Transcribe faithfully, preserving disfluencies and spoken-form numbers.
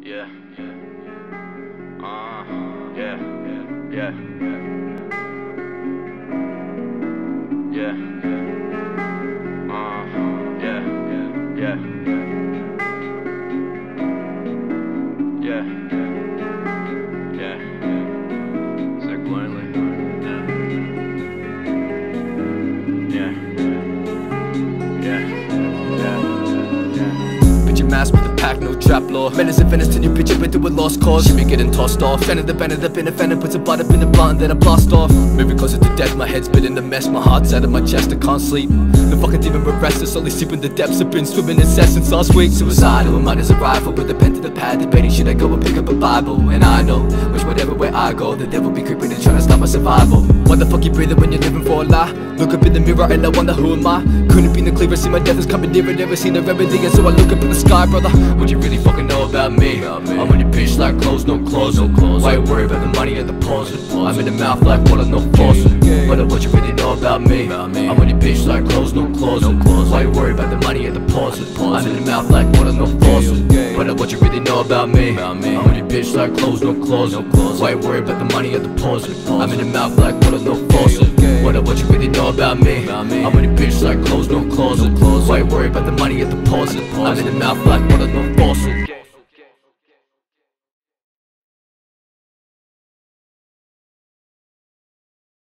Yeah, uh, yeah, yeah, yeah, uh, yeah, yeah, yeah, yeah, Zach Blindly, yeah, yeah, yeah, yeah. Picture mask with a pack, no trap law. Menace and Venice, till you picture with a lost cause. She be getting tossed off. Shannon the band up in a fender, puts a butt up in the blunt, and then I blast off. Maybe closer to death, my head's been in the mess. My heart's out of my chest, I can't sleep. The fucking demon but restless, only sleep in the depths. I've been swimming in cess since last week. Suicidal, my mind is a rifle with a pen to the pad, debating should I go and pick up a Bible. And I know, which whatever way I go, the devil be creeping and trying to stop my survival. Why the fuck you breathing when you're living for a lie? Look up in the mirror and I wonder who am I? Couldn't be no clearer, see my death is coming nearer. Never seen a remedy, and so I look up in the sky, brother. What you really fucking know about me? I'm on your bitch like clothes, no clothes. Why you worry about the money and the pause? I'm in the mouth like water, no force. But what you really know about me? I'm on your bitch like clothes, no clothes. Why you worry about the money and the pause? I'm in the mouth like water, no force. But what you really know about me? I'm on your bitch like clothes, no clothes. Why you worry about the money and the pause? I'm in the mouth like water, no force. What what you really know about me? I'm on your bitch like clothes, no clothes. Why you worry about the money and the pause? I'm in the mouth like water, no force.